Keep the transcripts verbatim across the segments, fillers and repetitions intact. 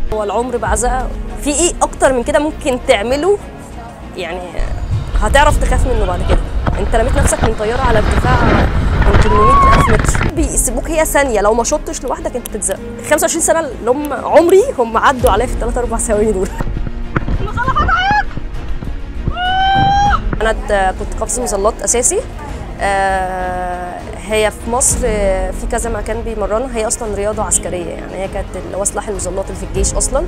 هو العمر بعزقه، في ايه اكتر من كده ممكن تعمله؟ يعني هتعرف تخاف منه بعد كده. انت رميت نفسك من طياره على ارتفاع من ثمانمائة ألف متر، بيسيبوك هي ثانيه، لو ما شطتش لوحدك انت تتزق. خمسة وعشرين سنه اللي هم عمري هم عدوا عليا في الثلاث اربع ثواني دول. انا كنت قفز مظلات اساسي. هي في مصر في كذا مكان بيمرنها، هي اصلا رياضه عسكريه، يعني هي كانت اللي هو سلاح المظلات اللي في الجيش اصلا.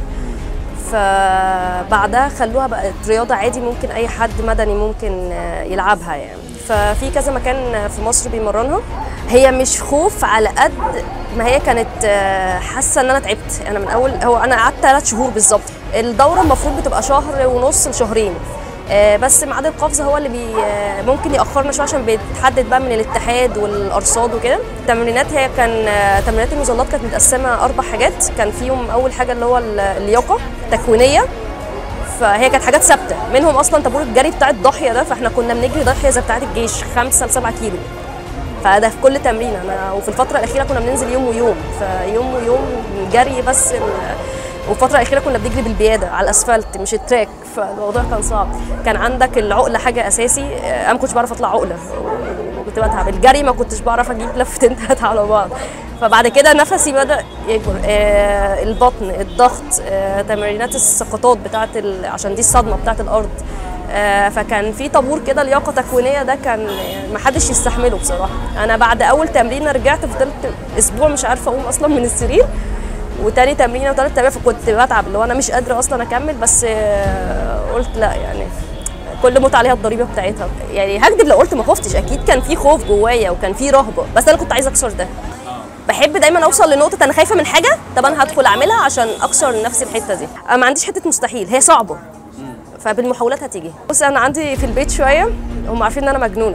فبعدها خلوها بقت رياضه عادي، ممكن اي حد مدني ممكن يلعبها يعني. ففي كذا مكان في مصر بيمرنها. هي مش خوف على قد ما هي كانت حاسه ان انا تعبت. انا من اول هو انا قعدت ثلاث شهور بالظبط. الدوره المفروض بتبقى شهر ونص لشهرين، بس ميعاد القفز هو اللي بي ممكن ياخرنا شويه عشان بيتحدد بقى من الاتحاد والارصاد وكده. التمرينات هي كان تمرينات المظلات كانت متقسمه اربع حاجات. كان فيهم اول حاجه اللي هو اللياقه التكوينيه، فهي كانت حاجات ثابته، منهم اصلا طابور الجري بتاع الضاحيه ده، فاحنا كنا بنجري ضاحيه زي بتاعه الجيش خمسة لسبعة كيلو، فده في كل تمرين. انا وفي الفتره الاخيره كنا بننزل يوم ويوم، فيوم ويوم جري بس. والفترة الأخيرة كنا بنجري بالبيادة على الأسفلت مش التراك، فالموضوع كان صعب. كان عندك العقلة حاجة أساسي، أنا ما كنتش بعرف أطلع عقلة وكنت بتعب. الجري ما كنتش بعرف أجيب لفتين تلاتة على بعض، فبعد كده نفسي بدأ يكبر. آه البطن، الضغط، آه تمرينات السقطات بتاعت عشان دي الصدمة بتاعت الأرض. آه فكان في طابور كده لياقة تكوينية، ده كان ما حدش يستحمله بصراحة. أنا بعد أول تمرين رجعت فضلت أسبوع مش عارفة أقوم أصلا من السرير، وتاني تمرينه وتالت تمرين فكنت بتعب، اللي هو انا مش قادره اصلا اكمل. بس قلت لا، يعني كل موت عليها الضريبه بتاعتها. يعني هكدب لو قلت ما خفتش، اكيد كان في خوف جوايا وكان في رهبه، بس انا كنت عايزه اكسر ده. بحب دايما اوصل لنقطه انا خايفه من حاجه، طب انا هدخل اعملها عشان اكسر نفسي الحته دي. انا ما عنديش حته مستحيل، هي صعبه فبالمحاولات هتيجي. بص انا عندي في البيت شويه هم عارفين ان انا مجنونه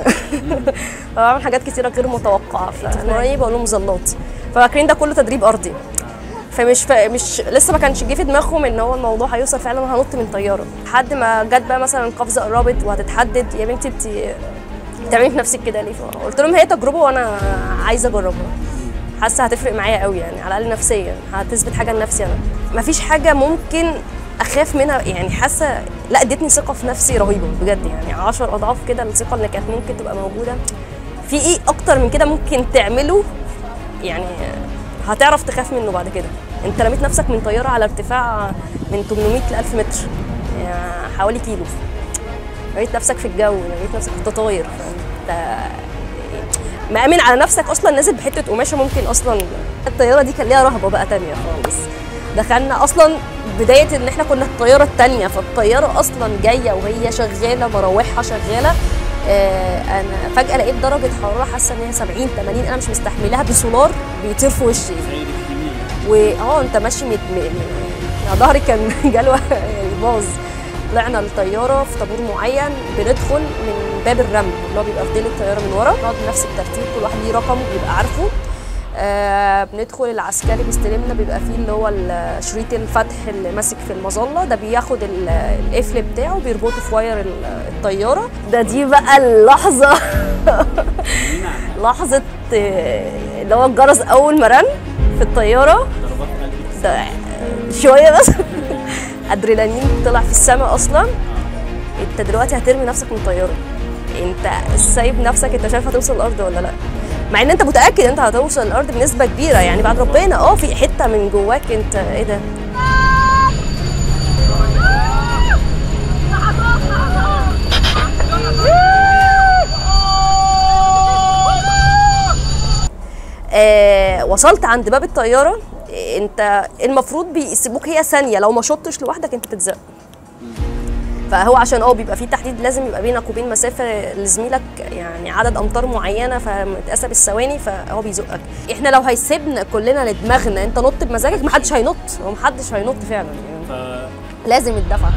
بعمل حاجات كتيره غير متوقعه. فانا بقول لهم مظلات، ففاكرين ده كله تدريب ارضي، فمش ف... مش لسه ما كانش جه في دماغهم ان هو الموضوع هيوصل فعلا وهنط من طياره. لحد ما جت بقى مثلا القفزه قربت وهتتحدد، يا بنتي انت بتعملي في نفسك كده ليه؟ قلت لهم هي تجربه وانا عايزه اجربها، حاسه هتفرق معايا قوي، يعني على الاقل نفسيا هتثبت حاجه لنفسي. انا مفيش حاجه ممكن اخاف منها، يعني حاسه لا ادتني ثقه في نفسي رهيبه بجد، يعني عشر اضعاف كده الثقه اللي كانت ممكن تبقى موجوده. في ايه اكتر من كده ممكن تعمله؟ يعني هتعرف تخاف منه بعد كده. انت رميت نفسك من طياره على ارتفاع من ثمانمائة لألف متر، يعني حوالي كيلو، رميت نفسك في الجو، رميت نفسك في طاير، فانت مأمن على نفسك اصلا، نازل بحته قماشه ممكن اصلا. الطياره دي كان ليها رهبه بقى تانية خالص. دخلنا اصلا بدايه ان احنا كنا الطياره الثانيه، فالطياره اصلا جايه وهي شغاله مراوحها شغاله. آه انا فجاه لقيت درجه حراره حاسه ان هي سبعين ثمانين، انا مش مستحملاها، بسولار بيطير في وشي. واه انت ماشي مت... م... م... ظهري كان جلوه يعني باظ. طلعنا الطياره في طابور معين، بندخل من باب الرمل اللي هو بيبقى في ديل الطياره من ورا، نقعد بنفس الترتيب، كل واحد ليه رقم بيبقى عارفه. آه بندخل، العسكري بيستلمنا، بيبقى فيه اللي هو شريط الفتح اللي ماسك في المظله ده، بياخد القفل بتاعه بيربطه في واير الطياره ده. دي بقى اللحظه لحظه اللي هو الجرس اول ما رن في الطياره ده شويه بس ادرينالين طلع في السماء. اصلا انت دلوقتي هترمي نفسك من طياره، انت سايب نفسك، انت مش عارف هتوصل الارض ولا لا، مع ان انت متاكد انت هتوصل الارض بنسبه كبيره، يعني بعد ربنا اه في حته من جواك انت ايه ده. آه وصلت عند باب الطياره، انت المفروض بيسيبوك هي ثانيه، لو ما شطتش لوحدك انت تتزق. فهو عشان اه بيبقى في تحديد، لازم يبقى بينك وبين مسافه لزميلك يعني عدد امتار معينه، فمتقاسه بالثواني، فهو بيزقك. احنا لو هيسيبنا كلنا لدماغنا انت نط بمزاجك، محدش هينط، هو محدش هينط فعلا يعني. ف... لازم الدفع.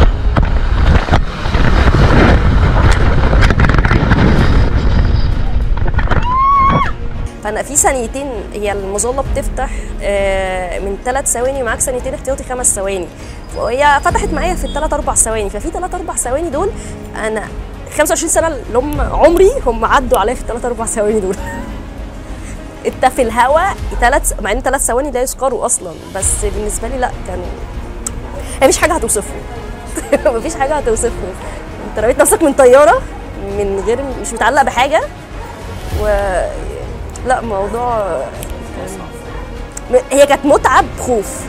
فانا في ثانيتين، هي المظله بتفتح من ثلاث ثواني، معاك ثانيتين احتياطي خمس ثواني، وهي فتحت معايا في الثلاث اربع ثواني. ففي ثلاث اربع ثواني دول انا خمسة وعشرين سنه اللي هم عمري هم عدوا عليا في الثلاث اربع ثواني دول انت في الهواء ثلاث، مع ان ثلاث ثواني لا يذكروا اصلا، بس بالنسبه لي لا، كان مفيش حاجه هتوصفه. مفيش حاجه هتوصفه. انت رميت نفسك من طياره من غير، مش متعلق بحاجه، و لا موضوع كان... هي كانت متعه بخوف.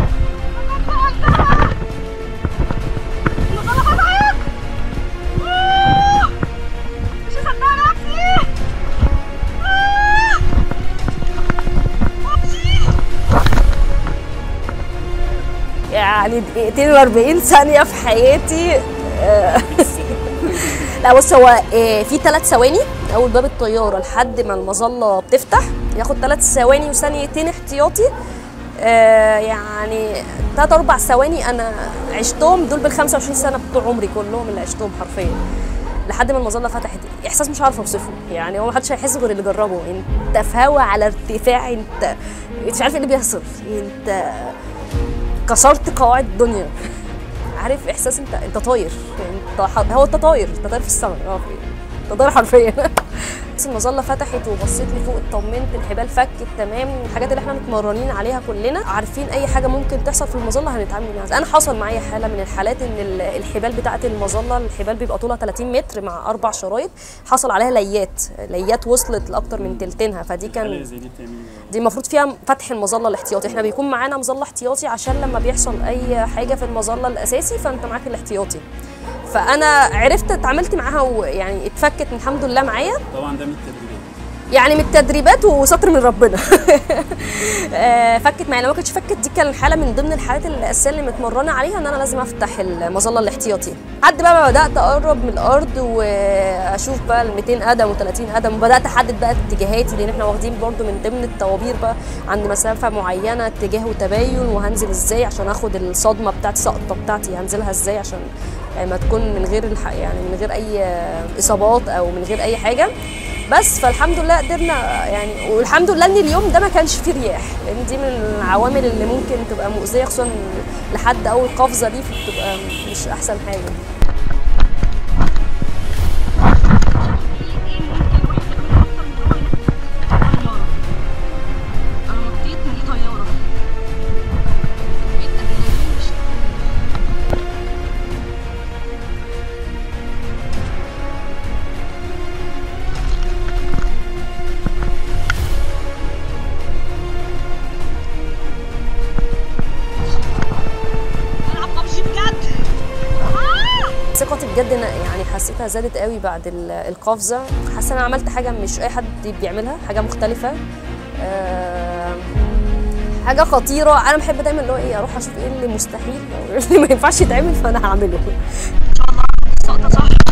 يعني دقيقتين وأربعين ثانية في حياتي. لا بص، هو في ثلاث ثواني أول باب الطيارة لحد ما المظلة بتفتح، ياخد ثلاث ثواني وثانيتين احتياطي. يعني ثلاث أربع ثواني أنا عشتهم، دول بال خمسة وعشرين سنة بتوع عمري كلهم اللي عشتهم حرفيا لحد ما المظلة فتحت. إحساس مش عارفة أوصفه، يعني هو محدش هيحس غير اللي جربه. أنت في هوا على ارتفاع، أنت مش عارف إيه اللي بيحصل، أنت كسرت قواعد الدنيا. عارف احساس انت انت طاير، انت ح... هو انت طاير، انت طاير في السماء، اه انت طاير حرفيا. بس المظله فتحت وبصيت لفوق، اطمنت، الحبال فكت تمام. الحاجات اللي احنا متمرنين عليها كلنا، عارفين اي حاجه ممكن تحصل في المظله هنتعامل معاها. انا حصل معايا حاله من الحالات ان الحبال بتاعه المظله، الحبال بيبقى طولها ثلاثين متر مع اربع شرايط، حصل عليها ليات، ليات وصلت لاكتر من تلتينها. فدي كان دي المفروض فيها فتح المظله الاحتياطي. احنا بيكون معانا مظله احتياطي عشان لما بيحصل اي حاجه في المظله الاساسي فانت معاك الاحتياطي. فانا عرفت اتعاملت معاها ويعني اتفكت الحمد لله معايا. طبعا ده من التدريبات، يعني من التدريبات وستر من ربنا. فكت معايا. لو ما كانتش فكت دي كان الحاله من ضمن الحالات الاساسيه اللي متمرنه عليها ان انا لازم افتح المظله الاحتياطي. لحد بقى ما بدات اقرب من الارض واشوف بقى ال مئتين قدم و30 قدم، وبدات احدد بقى اتجاهاتي، لان احنا واخدين برده من ضمن الطوابير بقى عند مسافه معينه اتجاه وتباين، وهنزل ازاي عشان اخد الصدمه بتاعت السقطه بتاعتي، هنزلها ازاي عشان يعني ما تكون من غير الحق، يعني من غير اي اصابات او من غير اي حاجه. بس فالحمد لله قدرنا يعني، والحمد لله ان اليوم ده ما كانش فيه رياح، لان دي من العوامل اللي ممكن تبقى مؤذيه، خصوصا لحد اول قفزه دي بتبقى مش احسن حاجه. ثقتي بجد يعني حسيتها زادت قوي بعد القفزه. حاسه انا عملت حاجه مش اي حد بيعملها، حاجه مختلفه، أه حاجه خطيره. انا بحب دايما اللي هو ايه، اروح اشوف ايه اللي مستحيل او اللي ما ينفعش يتعمل فانا هعمله. ان شاء الله السقطه صح.